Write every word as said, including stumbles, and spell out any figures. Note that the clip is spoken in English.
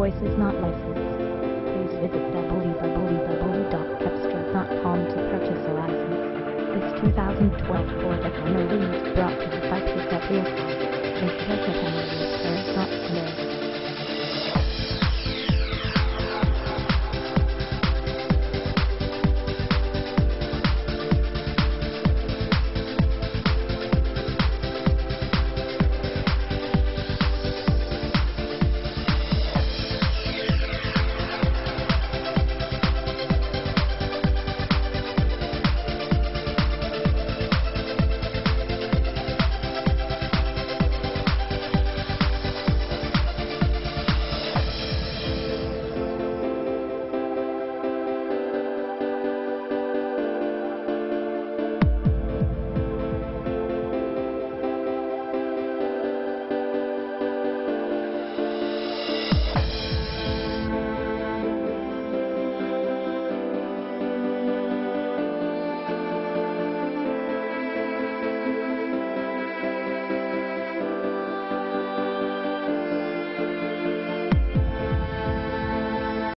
voice is not licensed. Please visit w w w dot cepstral dot com to purchase a license. This two thousand twelve Ford F one oh is brought to you by Pickup Vehicle. Make sure to have your not today.